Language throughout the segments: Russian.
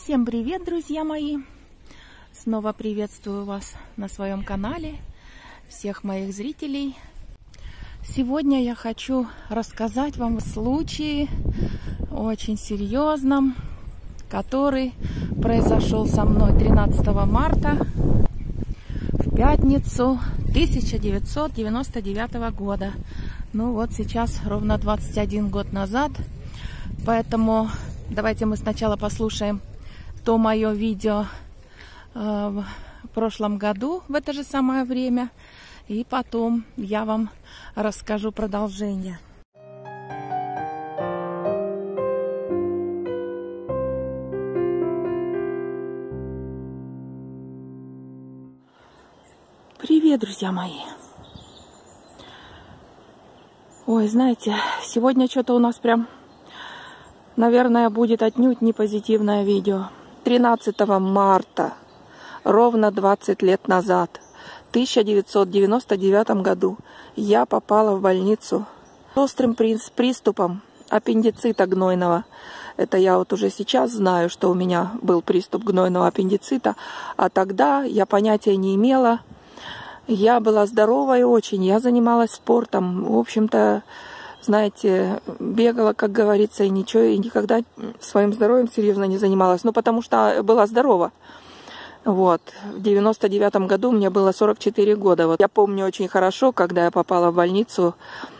Всем привет, друзья мои! Снова приветствую вас на своем канале, всех моих зрителей. Сегодня я хочу рассказать вам о случае очень серьезном, который произошел со мной 13 марта в пятницу 1999 года. Ну вот сейчас ровно 21 год назад, поэтому давайте мы сначала послушаем то мое видео в прошлом году в это же самое время, и потом я вам расскажу продолжение. Привет, друзья мои! Ой, знаете, сегодня что-то у нас прям, наверное, будет отнюдь не позитивное видео. 13 марта, ровно 20 лет назад, в 1999 году, я попала в больницу с острым приступом аппендицита гнойного. Это я вот уже сейчас знаю, что у меня был приступ гнойного аппендицита, а тогда я понятия не имела. Я была здоровой очень, я занималась спортом, в общем-то, знаете, бегала, как говорится, и ничего, и никогда своим здоровьем серьезно не занималась. Ну, потому что была здорова. Вот. В 99 году мне было 44 года. Вот. Я помню очень хорошо, когда я попала в больницу,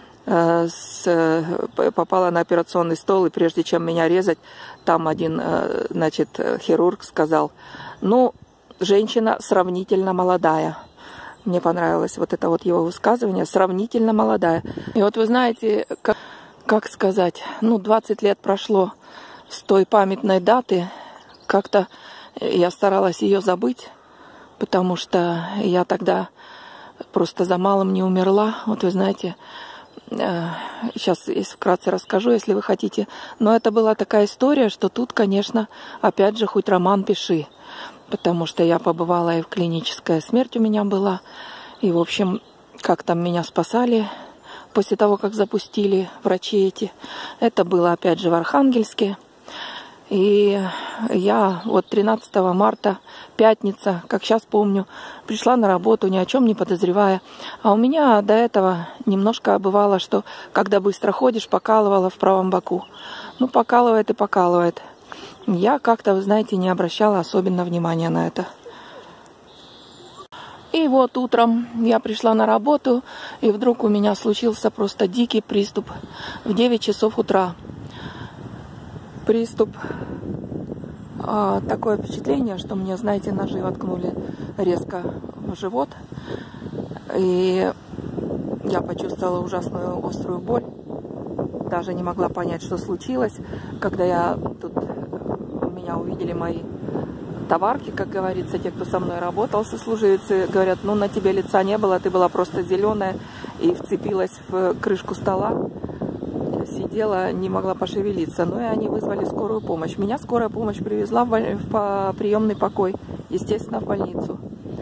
попала на операционный стол, и прежде чем меня резать, там один, значит, хирург сказал: ну, женщина сравнительно молодая. Мне понравилось вот это вот его высказывание, сравнительно молодая. И вот вы знаете, как сказать, ну, 20 лет прошло с той памятной даты. Как-то я старалась ее забыть, потому что я тогда просто за малым не умерла. Вот вы знаете, сейчас вкратце расскажу, если вы хотите. Но это была такая история, что тут, конечно, опять же, хоть роман пиши. Потому что я побывала, и в клиническая смерть у меня была. И, в общем, как там меня спасали после того, как запустили врачи эти. Это было, опять же, в Архангельске. И я вот 13 марта, пятница, как сейчас помню, пришла на работу, ни о чем не подозревая. А у меня до этого немножко бывало, что когда быстро ходишь, покалывало в правом боку. Ну, покалывает и покалывает. Я как-то, вы знаете, не обращала особенно внимания на это. И вот утром я пришла на работу, и вдруг у меня случился просто дикий приступ в 9 часов утра. Приступ. Такое впечатление, что мне, знаете, ножи воткнули резко в живот. И я почувствовала ужасную острую боль. Даже не могла понять, что случилось. Когда меня увидели мои товарки, как говорится, те, кто со мной работал, сослуживцы, говорят: ну, на тебе лица не было, ты была просто зеленая, и вцепилась в крышку стола, сидела, не могла пошевелиться. Ну и они вызвали скорую помощь. Меня скорая помощь привезла в приемный покой, естественно, в больницу.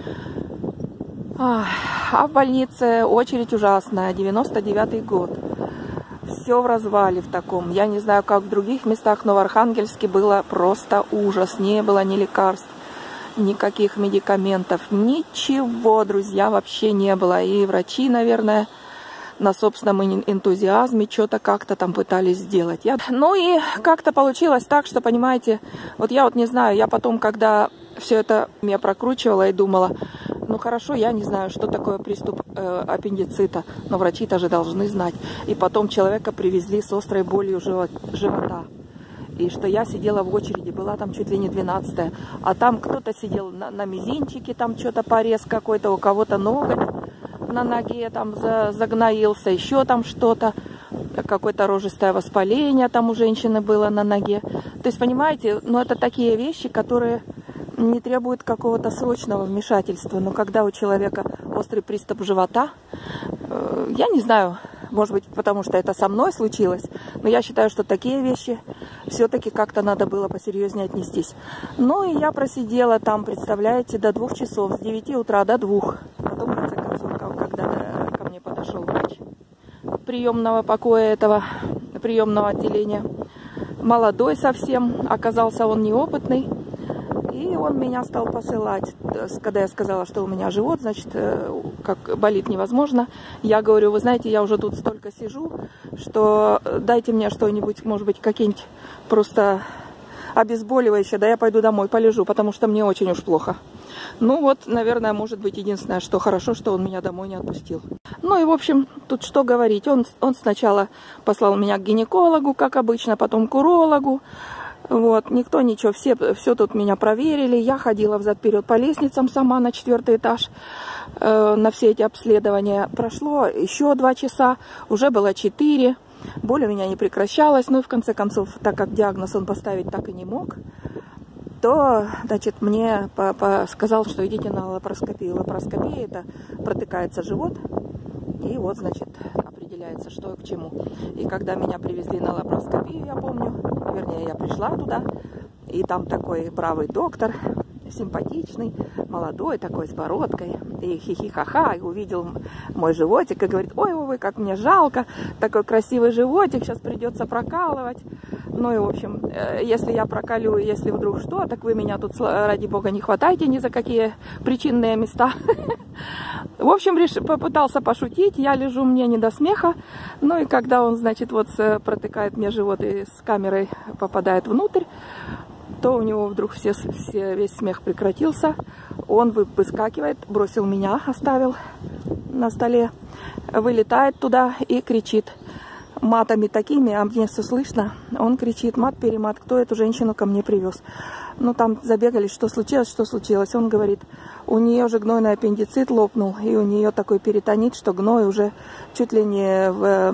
А в больнице очередь ужасная, 99-й год. Все в развале в таком. Я не знаю, как в других местах, но в Архангельске было просто ужас. Не было ни лекарств, никаких медикаментов, ничего, друзья, вообще не было. И врачи, наверное, на собственном энтузиазме что-то как-то там пытались сделать. Ну и как-то получилось так, что, понимаете, вот я вот не знаю, я потом, когда все это я прокручивала и думала: ну хорошо, я не знаю, что такое приступ аппендицита, но врачи-то же должны знать. И потом человека привезли с острой болью живота. И что я сидела в очереди, была там чуть ли не 12-я, а там кто-то сидел на мизинчике, там что-то порез какой-то, у кого-то ноготь на ноге там загноился, еще там что-то, какое-то рожистое воспаление там у женщины было на ноге. То есть, понимаете, ну это такие вещи, которые не требуют какого-то срочного вмешательства. Но когда у человека острый приступ живота, я не знаю, может быть, потому что это со мной случилось, но я считаю, что такие вещи все-таки как-то надо было посерьезнее отнестись. Ну и я просидела там, представляете, до 2 часов, с 9 утра до 2. Потом, в конце концов, когда ко мне подошел врач приемного покоя этого приемного отделения, молодой совсем, оказался он неопытный. И он меня стал посылать, когда я сказала, что у меня живот, значит, как болит невозможно. Я говорю, вы знаете, я уже тут столько сижу, что дайте мне что-нибудь, может быть, какие-нибудь просто обезболивающее, да я пойду домой, полежу, потому что мне очень уж плохо. Ну вот, наверное, может быть, единственное, что хорошо, что он меня домой не отпустил. Ну и, в общем, тут что говорить. Он сначала послал меня к гинекологу, как обычно, потом к урологу. Вот, никто ничего, все тут меня проверили. Я ходила взад-вперед по лестницам сама на 4-й этаж на все эти обследования. Прошло еще 2 часа, уже было 4. Боль у меня не прекращалась. Ну и в конце концов, так как диагноз он поставить так и не мог, то, значит, мне сказал, что идите на лапароскопию. Лапароскопия — это протыкается живот, и вот, значит, определяется, что к чему. И когда меня привезли на лапароскопию, я помню, вернее, я пришла туда, и там такой бравый доктор, симпатичный, молодой, такой с бородкой, и хихи-ха-ха, и увидел мой животик и говорит: ой, как мне жалко, такой красивый животик, сейчас придется прокалывать. Ну и, в общем, если я проколю, если вдруг что, так вы меня тут, ради бога, не хватайте ни за какие причинные места. В общем, попытался пошутить, я лежу, мне не до смеха. Ну и когда он, значит, вот протыкает мне живот и с камерой попадает внутрь, то у него вдруг весь смех прекратился. Он выскакивает, бросил меня, оставил на столе, вылетает туда и кричит матами такими, а мне все слышно. Он кричит: мат-перемат, кто эту женщину ко мне привез? Ну, там забегались, что случилось. Он говорит, у нее же гнойный аппендицит лопнул, и у нее такой перитонит, что гной уже чуть ли не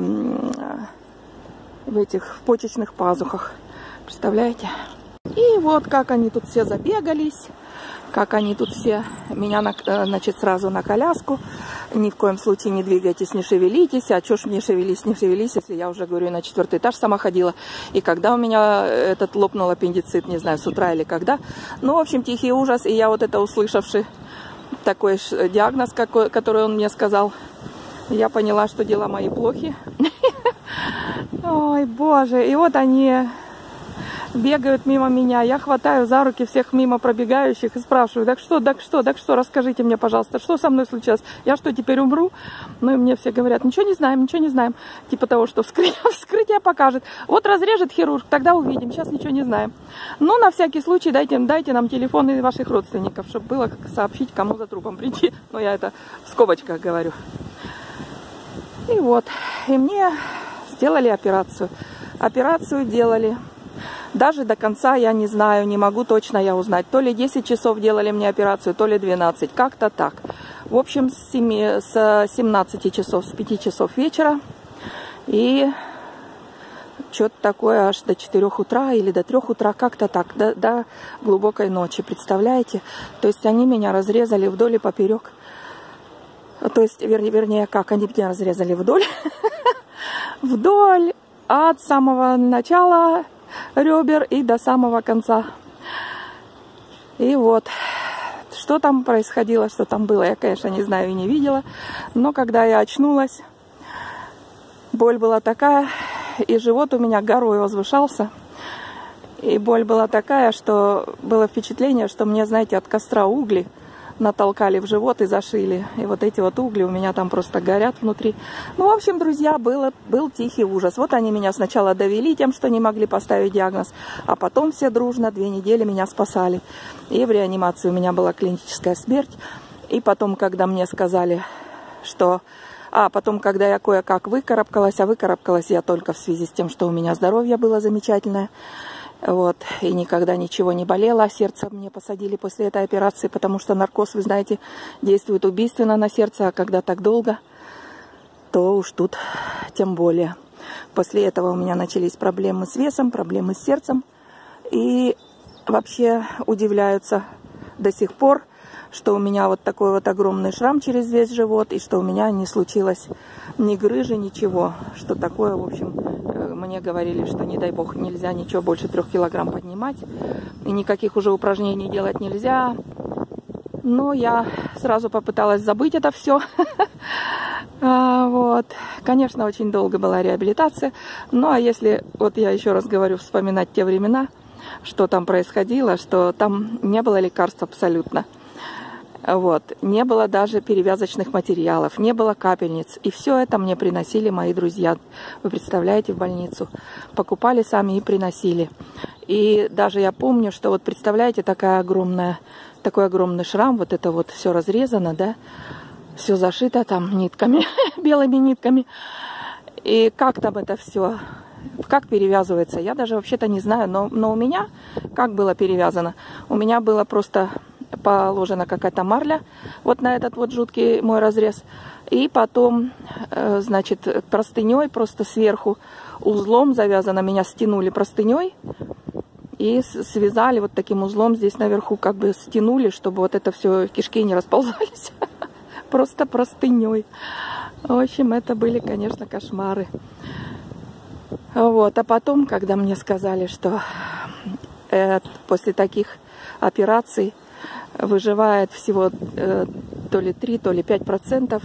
в этих почечных пазухах. Представляете? И вот как они тут все забегались, как они тут все меня, значит, сразу на коляску. Ни в коем случае не двигайтесь, не шевелитесь. А что ж мне шевелись, если я уже, говорю, на 4-й этаж сама ходила. И когда у меня этот лопнул аппендицит, не знаю, с утра или когда. Ну, в общем, тихий ужас. И я вот это услышавши, такой диагноз, который он мне сказал, я поняла, что дела мои плохи. Ой, боже. И вот они бегают мимо меня, я хватаю за руки всех мимо пробегающих и спрашиваю: так что, расскажите мне, пожалуйста, что со мной случилось? Я что, теперь умру? Ну и мне все говорят: ничего не знаем. Типа того, что вскрытие покажет. Вот разрежет хирург, тогда увидим, сейчас ничего не знаем. Ну, на всякий случай дайте нам телефоны ваших родственников, чтобы было как сообщить, кому за трупом прийти. Ну, я это в скобочках говорю. И вот, и мне сделали операцию. Операцию делали. Даже до конца я не знаю, не могу точно я узнать. То ли 10 часов делали мне операцию, то ли 12. Как-то так. В общем, с 17 часов, с 5 часов вечера. И что-то такое аж до 4 утра или до 3 утра. Как-то так. До глубокой ночи. Представляете? То есть они меня разрезали вдоль и поперек. То есть, вернее, как они меня разрезали вдоль. Вдоль от самого начала ребер и до самого конца. И вот, что там происходило, что там было, я, конечно, не знаю и не видела. Но когда я очнулась, боль была такая, и живот у меня горой возвышался. И боль была такая, что было впечатление, что мне, знаете, от костра угли натолкали в живот и зашили. И вот эти вот угли у меня там просто горят внутри. Ну, в общем, друзья, был тихий ужас. Вот они меня сначала довели тем, что не могли поставить диагноз, а потом все дружно 2 недели меня спасали. И в реанимации у меня была клиническая смерть. И потом, когда мне сказали, что... потом, когда я кое-как выкарабкалась, а выкарабкалась я только в связи с тем, что у меня здоровье было замечательное. Вот, и никогда ничего не болело, а сердце мне посадили после этой операции, потому что наркоз, вы знаете, действует убийственно на сердце, а когда так долго, то уж тут тем более. После этого у меня начались проблемы с весом, проблемы с сердцем, и вообще удивляются до сих пор, что у меня вот такой вот огромный шрам через весь живот, и что у меня не случилось ни грыжи, ничего, что такое, в общем... Мне говорили, что, не дай бог, нельзя ничего больше 3 килограмм поднимать. И никаких уже упражнений делать нельзя. Но я сразу попыталась забыть это все. Вот. Конечно, очень долго была реабилитация. Ну, а если, вот я еще раз говорю, вспоминать те времена, что там происходило, что там не было лекарств абсолютно. Вот. Не было даже перевязочных материалов, не было капельниц. И все это мне приносили мои друзья. Вы представляете, в больницу. Покупали сами и приносили. И даже я помню, что вот представляете, такой огромный шрам, вот это вот все разрезано, да, все зашито там нитками, белыми нитками. И как там это все, как перевязывается, я даже вообще-то не знаю. Но у меня, как было перевязано? У меня было просто положена какая-то марля вот на этот вот жуткий мой разрез. И потом, значит, простыней просто сверху узлом завязано, меня стянули простыней и связали вот таким узлом здесь наверху, как бы стянули, чтобы вот это все кишки не расползались. Просто простыней. В общем, это были, конечно, кошмары. Вот. А потом, когда мне сказали, что после таких операций выживает всего то ли 3, то ли 5%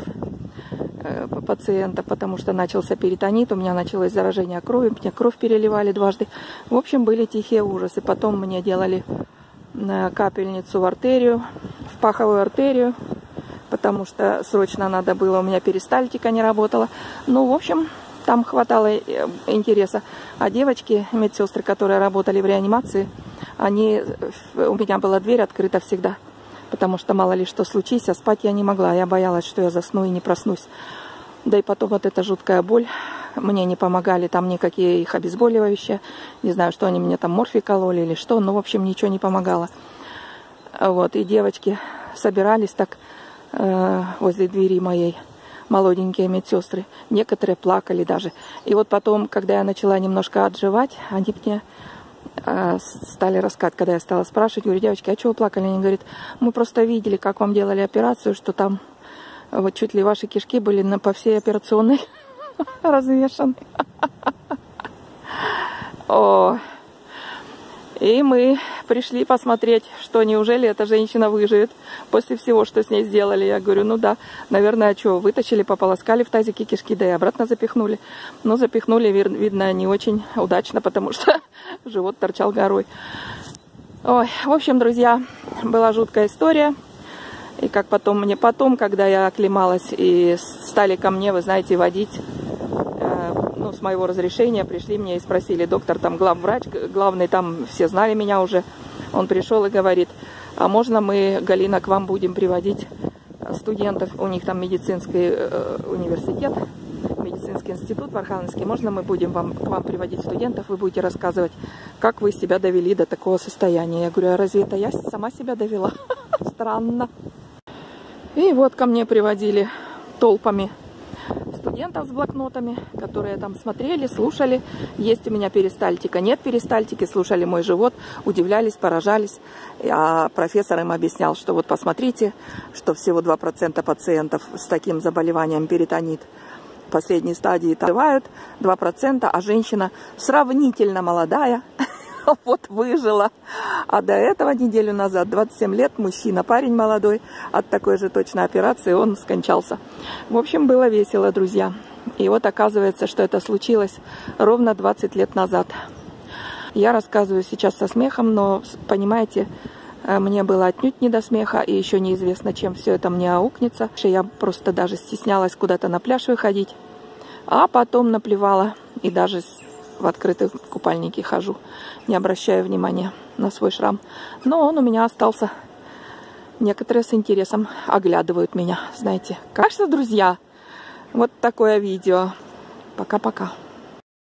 пациента, потому что начался перитонит, у меня началось заражение крови, мне кровь переливали дважды. В общем, были тихие ужасы. Потом мне делали капельницу в артерию, в паховую артерию, потому что срочно надо было, у меня перистальтика не работала. Ну, в общем, там хватало интереса. А девочки, медсестры, которые работали в реанимации, у меня была дверь открыта всегда, потому что мало ли что случись, а спать я не могла. Я боялась, что я засну и не проснусь. Да и потом вот эта жуткая боль. Мне не помогали там никакие их обезболивающие. Не знаю, что они мне там морфий кололи или что, но в общем ничего не помогало. Вот, и девочки собирались так возле двери моей, молоденькие медсестры. Некоторые плакали даже. И вот потом, когда я начала немножко отживать, они мне стали рассказывать, когда я стала спрашивать, говорю, девочки, а чего вы плакали? Они говорят, мы просто видели, как вам делали операцию, что там вот чуть ли ваши кишки были по всей операционной развешаны. О. И мы пришли посмотреть, что неужели эта женщина выживет после всего, что с ней сделали. Я говорю, ну да, наверное, что, вытащили, пополоскали в тазике кишки, да и обратно запихнули. Но запихнули, видно, не очень удачно, потому что живот торчал горой. Ой, в общем, друзья, была жуткая история. И как потом, когда я оклемалась и стали ко мне, вы знаете, водить, ну, с моего разрешения пришли мне и спросили, доктор, там главврач, главный, там все знали меня уже, он пришел и говорит, а можно мы, Галина, к вам будем приводить студентов, у них там медицинский университет, медицинский институт в Архангельске, можно мы будем к вам приводить студентов, вы будете рассказывать, как вы себя довели до такого состояния. Я говорю, а разве это я сама себя довела? Странно. И вот ко мне приводили толпами студентов с блокнотами, которые там смотрели, слушали, есть у меня перистальтика, нет перистальтики, слушали мой живот, удивлялись, поражались. А профессор им объяснял, что вот посмотрите, что всего 2% пациентов с таким заболеванием перитонит в последней стадии доживают, 2%, а женщина сравнительно молодая, вот выжила. А до этого неделю назад, 27 лет, мужчина, парень молодой, от такой же точной операции он скончался. В общем, было весело, друзья. И вот оказывается, что это случилось ровно 20 лет назад. Я рассказываю сейчас со смехом, но, понимаете, мне было отнюдь не до смеха, и еще неизвестно, чем все это мне аукнется. Я просто даже стеснялась куда-то на пляж выходить, а потом наплевала и даже в открытом купальнике хожу, не обращая внимания на свой шрам. Но он у меня остался. Некоторые с интересом оглядывают меня, знаете. Так что, друзья, вот такое видео. Пока-пока.